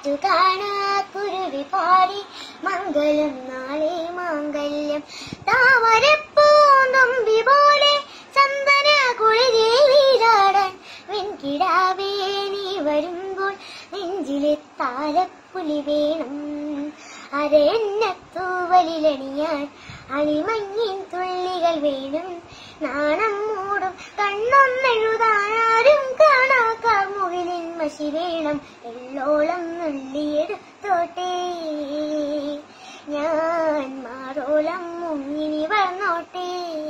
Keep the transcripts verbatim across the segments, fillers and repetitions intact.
അടുത്തു കാണാ കുരുവി പാടി മംഗളം നാളെ മാംഗല്യം താമരപ്പൂന്തുമ്പി പോലെ ചന്ദന കുളിരേ വീരാടാൻ വെൺകിടാവേ നീ വരുമ്പോൾ നെഞ്ചിലെ താലപ്പുലി വേണം അരയന്നത്തൂവലിലണിയാൻ അണിമഞ്ഞിൻ തുള്ളികൾ വേണം നാണം മൂടും കണ്ണൊന്നെഴുതാനാരും കാണാ കാർമുകിലിൻ മഷി വേണം എള്ളോളം നുള്ളിയെടുത്തോട്ടെ ഞാൻ മാറോളം മുങ്ങിനി വളർന്നോട്ടെ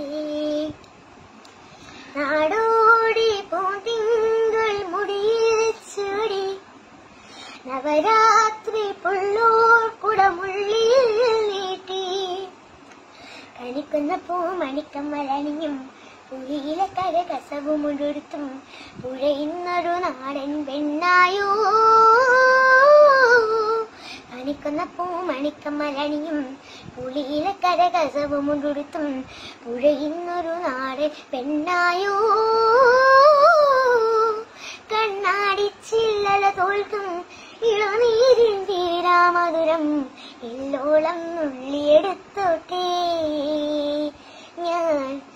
നാടോടി പൂന്തിങ്കൾ മുടിയിൽ ചൂടി നവരാത്രി പുള്ളൂർ കുടമുള്ളിൽ നീട്ടി കണിക്കുന്ന പൂ മണിക്കം വലണിഞ്ഞും പുലിയിലെ കര കസവും ഉടുത്തും പുഴയുന്നൊരു നാടൻ പെണ്ണായോ കണിക്കുന്ന പൂ മണിക്കം വലണിഞ്ഞും പുലിയിലെ കര കസവും ഉടുത്തും പുഴയുന്നൊരു നാടൻ പെണ്ണായോ കണ്ണാടിച്ചില്ലല തോൽക്കും ഇളനീരിൻ തീരാമധുരം എള്ളോളം നുള്ളിയെടുത്തോട്ടെ ഞാൻ